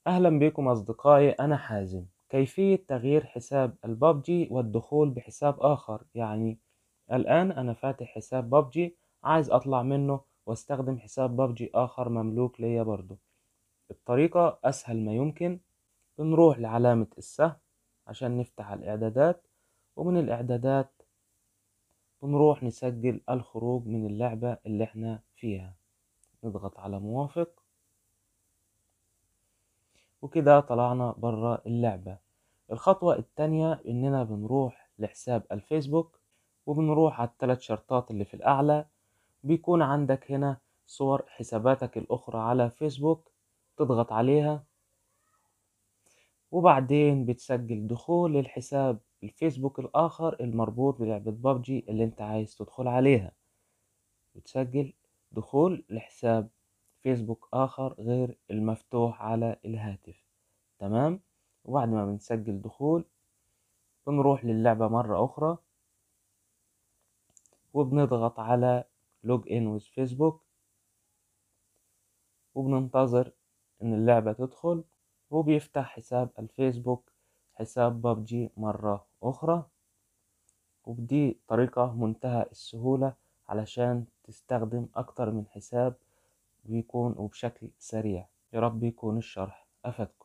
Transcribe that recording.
أهلا بكم أصدقائي، أنا حازم. كيفية تغيير حساب البابجي والدخول بحساب آخر؟ يعني الآن أنا فاتح حساب بابجي، عايز أطلع منه واستخدم حساب بابجي آخر مملوك ليا برضو. الطريقة أسهل ما يمكن. بنروح لعلامة السهم عشان نفتح الإعدادات، ومن الإعدادات بنروح نسجل الخروج من اللعبة اللي احنا فيها. نضغط على موافق، وكده طلعنا برا اللعبة. الخطوة التانية إننا بنروح لحساب الفيسبوك، وبنروح على الثلاث شرطات اللي في الأعلى. بيكون عندك هنا صور حساباتك الأخرى على فيسبوك، تضغط عليها وبعدين بتسجل دخول للحساب الفيسبوك الآخر المربوط بلعبة بابجي اللي انت عايز تدخل عليها. بتسجل دخول لحساب فيسبوك آخر غير المفتوح على الهاتف. تمام. وبعد ما بنسجل دخول بنروح للعبة مرة أخرى، وبنضغط على لوج إن ويز فيسبوك، وبننتظر إن اللعبة تدخل، وبيفتح حساب الفيسبوك حساب ببجي مرة أخرى. وبدي طريقة منتهى السهولة علشان تستخدم أكتر من حساب وبشكل سريع. يا رب يكون الشرح أفدكم.